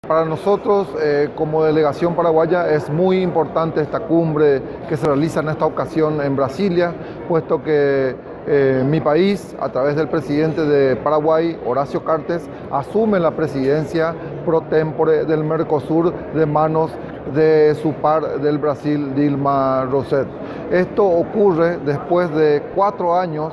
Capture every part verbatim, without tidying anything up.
para nosotros, eh, como delegación paraguaya, es muy importante esta cumbre que se realiza en esta ocasión en Brasilia, puesto que eh, mi país, a través del presidente de Paraguay, Horacio Cartes, asume la presidencia pro tempore del Mercosur de manos de su par del Brasil, Dilma Rousseff. Esto ocurre después de cuatro años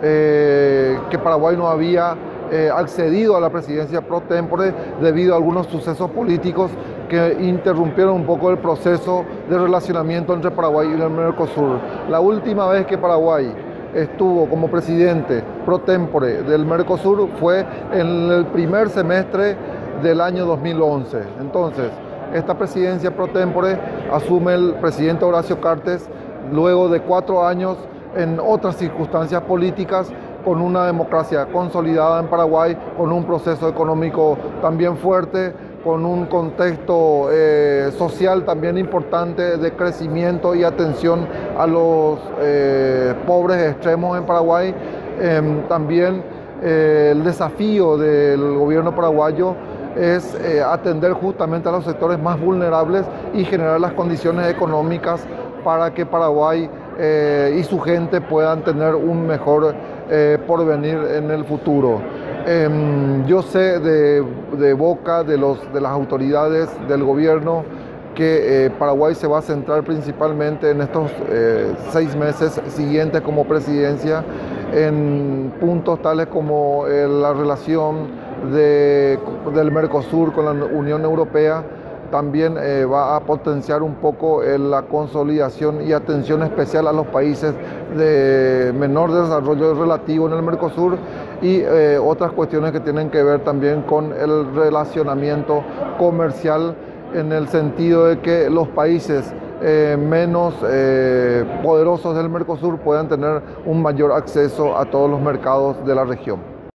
eh, que Paraguay no había eh, accedido a la presidencia pro tempore debido a algunos sucesos políticos que interrumpieron un poco el proceso de relacionamiento entre Paraguay y el Mercosur. La última vez que Paraguay estuvo como presidente pro tempore del Mercosur fue en el primer semestre del año dos mil once. Entonces, esta presidencia pro tempore asume el presidente Horacio Cartes luego de cuatro años en otras circunstancias políticas, con una democracia consolidada en Paraguay, con un proceso económico también fuerte, con un contexto eh, social también importante de crecimiento y atención a los eh, pobres extremos en Paraguay. Eh, también eh, el desafío del gobierno paraguayo es eh, atender justamente a los sectores más vulnerables y generar las condiciones económicas para que Paraguay eh, y su gente puedan tener un mejor eh, porvenir en el futuro. Eh, yo sé de, de boca de, los, de las autoridades del gobierno que eh, Paraguay se va a centrar principalmente en estos eh, seis meses siguientes como presidencia en puntos tales como eh, la relación de, del Mercosur con la Unión Europea. También eh, va a potenciar un poco eh, la consolidación y atención especial a los países de menor desarrollo relativo en el Mercosur y eh, otras cuestiones que tienen que ver también con el relacionamiento comercial, en el sentido de que los países eh, menos eh, poderosos del Mercosur puedan tener un mayor acceso a todos los mercados de la región.